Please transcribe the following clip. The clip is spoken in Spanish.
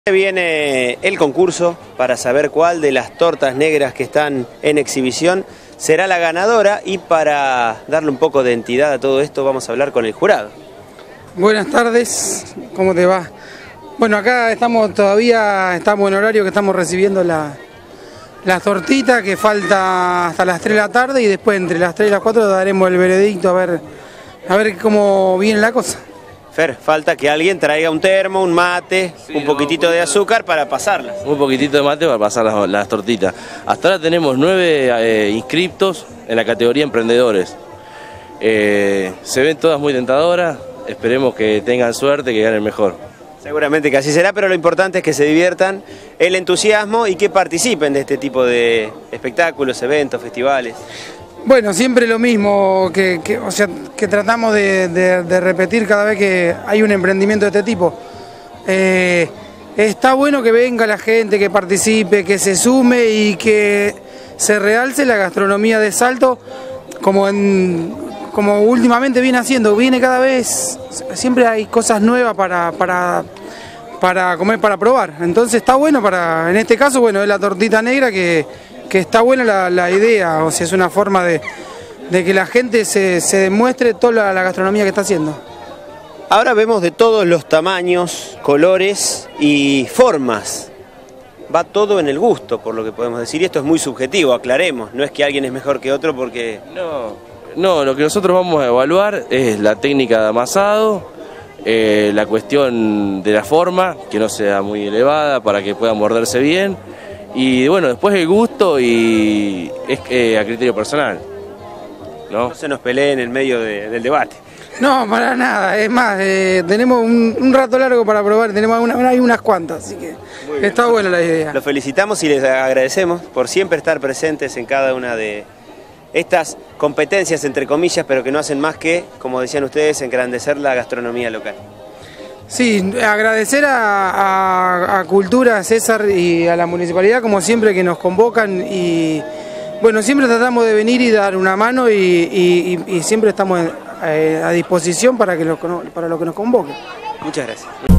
Viene el concurso para saber cuál de las tortas negras que están en exhibición será la ganadora, y para darle un poco de entidad a todo esto vamos a hablar con el jurado. Buenas tardes, ¿cómo te va? Bueno, acá estamos en horario que estamos recibiendo las tortitas, que falta hasta las 3 de la tarde, y después entre las 3 y las 4 daremos el veredicto a ver cómo viene la cosa. Fer, falta que alguien traiga un termo, un mate, sí, un poquitito de azúcar para pasarlas. Un poquitito de mate para pasar las tortitas. Hasta ahora tenemos 9 inscriptos en la categoría emprendedores. Se ven todas muy tentadoras, esperemos que tengan suerte, que ganen mejor. Seguramente que así será, pero lo importante es que se diviertan, el entusiasmo y que participen de este tipo de espectáculos, eventos, festivales. Bueno, siempre lo mismo, que tratamos de repetir cada vez que hay un emprendimiento de este tipo. Está bueno que venga la gente, que participe, que se sume y que se realce la gastronomía de Salto, como últimamente viene haciendo, viene cada vez, siempre hay cosas nuevas para comer, para probar. Entonces está bueno en este caso, bueno, es la tortita negra que está buena la idea, o sea, es una forma de que la gente se demuestre toda la gastronomía que está haciendo. Ahora vemos de todos los tamaños, colores y formas. Va todo en el gusto, por lo que podemos decir, y esto es muy subjetivo, aclaremos, no es que alguien es mejor que otro porque... No, lo que nosotros vamos a evaluar es la técnica de amasado, la cuestión de la forma, que no sea muy elevada para que pueda morderse bien. Y bueno, después el gusto y es a criterio personal, ¿no? No se nos pelee en el medio del debate. No, para nada, es más, tenemos un rato largo para probar, hay unas cuantas, así que está buena la idea. Los felicitamos y les agradecemos por siempre estar presentes en cada una de estas competencias, entre comillas, pero que no hacen más que, como decían ustedes, engrandecer la gastronomía local. Sí, agradecer a Cultura, a César y a la municipalidad, como siempre, que nos convocan, y bueno, siempre tratamos de venir y dar una mano y siempre estamos a disposición para lo que nos convoquen. Muchas gracias.